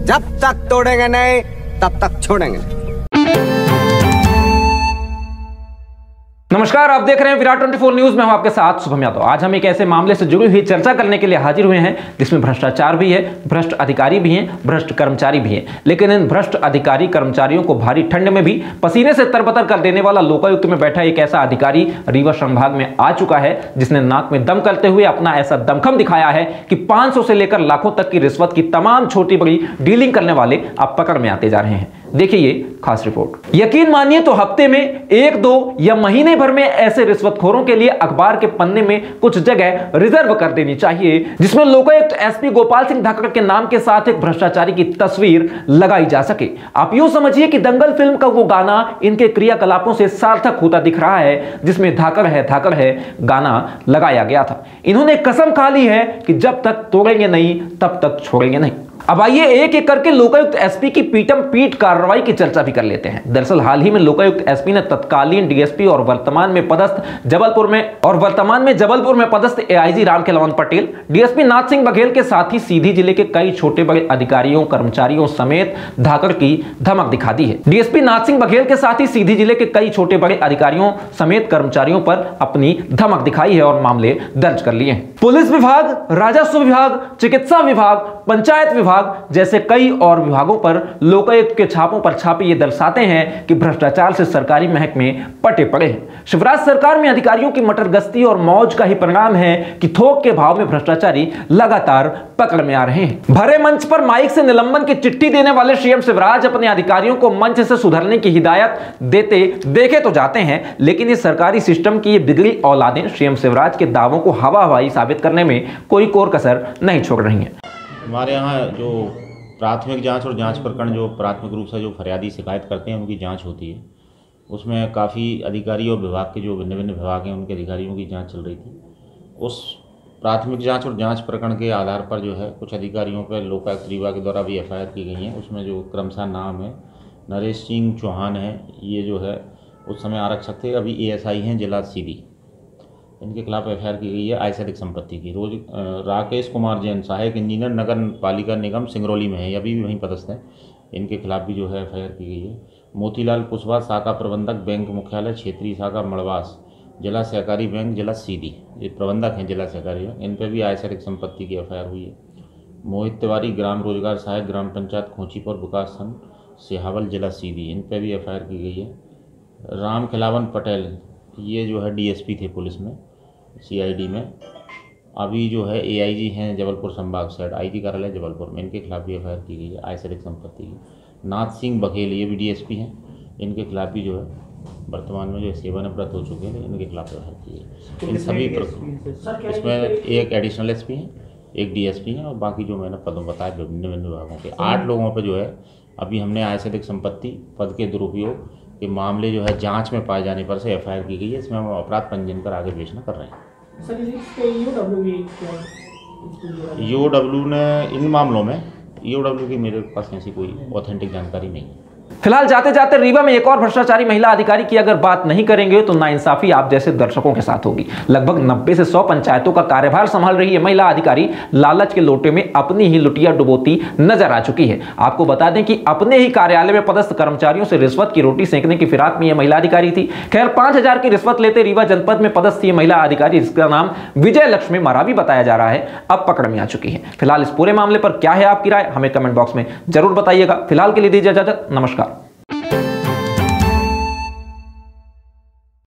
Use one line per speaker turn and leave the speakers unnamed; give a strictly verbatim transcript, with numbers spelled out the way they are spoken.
जब तक तोड़ेंगे नहीं तब तक छोड़ेंगे नहीं।
नमस्कार, आप देख रहे हैं विराट चौबीस न्यूज में हूं आपके साथ शुभम यादव। आज हम एक ऐसे मामले से जुड़ी हुई चर्चा करने के लिए हाजिर हुए हैं जिसमें भ्रष्टाचार भी है, भ्रष्ट अधिकारी भी हैं, भ्रष्ट कर्मचारी भी हैं। लेकिन इन भ्रष्ट अधिकारी कर्मचारियों को भारी ठंड में भी पसीने से तरबतर कर देने वाला लोकायुक्त में बैठा एक ऐसा अधिकारी रीवा संभाग में आ चुका है जिसने नाक में दम करते हुए अपना ऐसा दमखम दिखाया है कि पांच सौ से लेकर लाखों तक की रिश्वत की तमाम छोटी बड़ी डीलिंग करने वाले अब पकड़ में आते जा रहे हैं। देखिए ये खास रिपोर्ट। यकीन मानिए तो हफ्ते में एक दो या महीने भर में ऐसे रिश्वतखोरों के लिए अखबार के पन्ने में कुछ जगह रिजर्व कर देनी चाहिए जिसमें लोकायुक्त एसपी गोपाल सिंह धाकड़ के नाम के साथ एक भ्रष्टाचारी की तस्वीर लगाई जा सके। आप यूं समझिए कि दंगल फिल्म का वो गाना इनके क्रियाकलापों से सार्थक होता दिख रहा है जिसमें धाकड़ है धाकड़ है गाना लगाया गया था। इन्होंने कसम खा ली है कि जब तक तोड़ेंगे नहीं तब तक छोड़ेंगे नहीं। अब आइए एक एक करके लोकायुक्त एसपी की पीटम पीट कार्रवाई की चर्चा भी कर लेते हैं। दरअसल हाल ही में लोकायुक्त एसपी ने तत्कालीन डीएसपी और वर्तमान में पदस्थ जबलपुर में और वर्तमान में जबलपुर में पदस्थ एआईजी रामखेलावन पटेल, डीएसपी नाथ सिंह बघेल के साथ ही सीधी जिले के कई छोटे बड़े अधिकारियों कर्मचारियों समेत धाकड़ की धमक दिखा दी है। डीएसपी नाथ सिंह बघेल के साथ ही सीधी जिले के कई छोटे बड़े अधिकारियों समेत कर्मचारियों पर अपनी धमक दिखाई है और मामले दर्ज कर लिए हैं। पुलिस विभाग, राजस्व विभाग, चिकित्सा विभाग, पंचायत विभाग जैसे कई और विभागों पर लोकायुक्त के छापों पर छापे ये दर्शाते हैं कि भ्रष्टाचार से सरकारी महकमे पटे पड़े हैं। शिवराज सरकार में अधिकारियों की मटरगश्ती और मौज का ही परिणाम है कि थोक के भाव में भ्रष्टाचारी लगातार पकड़ में आ रहे हैं। भरे मंच पर माइक से निलंबन की चिट्ठी देने वाले सीएम शिवराज अपने अधिकारियों को मंच से सुधरने की हिदायत देते देखे तो जाते हैं, लेकिन इस सरकारी सिस्टम की ये बिगड़ी औलादें सीएम शिवराज के दावों को हवा हवाई साबित करने में कोई कोर कसर नहीं छोड़ रही हैं।
हमारे यहाँ जो प्राथमिक जांच और जांच प्रकरण जो प्राथमिक रूप से जो फरियादी शिकायत करते हैं उनकी जांच होती है, उसमें काफ़ी अधिकारी और विभाग के जो भिन्न भिन्न विभाग हैं उनके अधिकारियों की जांच चल रही थी। उस प्राथमिक जांच और जांच प्रकरण के आधार पर जो है कुछ अधिकारियों पर लोकायुक्त रीवा के द्वारा भी एफ आई आर की गई हैं। उसमें जो क्रमशः नाम है नरेश सिंह चौहान है, ये जो है उस समय आरक्षक थे, अभी ए एस आई हैं जिला सीधी। इनके खिलाफ एफ आई आर की गई है आयसरिक संपत्ति की। रोज राकेश कुमार जैन सहायक इंजीनियर नगर पालिका निगम सिंगरौली में है, ये अभी भी वहीं पदस्थ हैं। इनके खिलाफ भी जो है एफ आई आर की गई है। मोतीलाल कुशवाहा शाखा प्रबंधक बैंक मुख्यालय क्षेत्रीय शाखा मड़वास जिला सहकारी बैंक जिला सीधी, ये प्रबंधक हैं जिला सहकारी बैंक, इन पर भी आयसरिक संपत्ति की एफ आई आर हुई है। मोहित तिवारी ग्राम रोजगार सहायक ग्राम पंचायत खोचीपुर विकास खंड सिहावल जिला सीधी, इन पर भी एफ आई आर की गई है। रामखेलावन पटेल ये जो है डी एस पी थे पुलिस में सी आई डी में, अभी जो है ए आई जी हैं जबलपुर संभाग साइड आई जी कार्यालय जबलपुर में, इनके खिलाफ भी एफ आई आर की गई है आयसरिक संपत्ति की। नाथ सिंह बघेल ये भी डी एस पी हैं, इनके खिलाफ भी जो है वर्तमान में जो सेवानिवृत्त हो चुके हैं, इनके खिलाफ एफ आई आर की है। इन सभी इसमें एक एडिशनल एस पी हैं, एक डी एस पी हैं और बाकी जो मैंने पदों बताए विभिन्न विभिन्न विभागों के आठ लोगों पर जो है अभी हमने आयसरिक संपत्ति पद के दुरुपयोग के मामले जो है जांच में पाए जाने पर से एफ आई आर की गई है। इसमें हम अपराध पंजीयन कर आगे भेजना कर रहे हैं।
सर इसके ई ओ डब्ल्यू भी
ई ओ डब्ल्यू ने इन मामलों में ई ओ डब्ल्यू की मेरे पास ऐसी कोई ऑथेंटिक जानकारी नहीं है।
फिलहाल जाते जाते रीवा में एक और भ्रष्टाचारी महिला अधिकारी की अगर बात नहीं करेंगे तो नाइंसाफी आप जैसे दर्शकों के साथ होगी। लगभग नब्बे से सौ पंचायतों का कार्यभार संभाल रही है महिला अधिकारी लालच के लोटे में अपनी ही लुटिया डुबोती नजर आ चुकी है। आपको बता दें कि अपने ही कार्यालय में पदस्थ कर्मचारियों से रिश्वत की रोटी सेंकने की फिराक में यह महिला अधिकारी थी। खैर पांच हजार की रिश्वत लेते रीवा जनपद में पदस्थ यह महिला अधिकारी, जिसका नाम विजय लक्ष्मी मरावी बताया जा रहा है, अब पकड़ में आ चुकी है। फिलहाल इस पूरे मामले पर क्या है आपकी राय, हमें कमेंट बॉक्स में जरूर बताइएगा। फिलहाल के लिए दीजिए इजाजत, नमस्कार।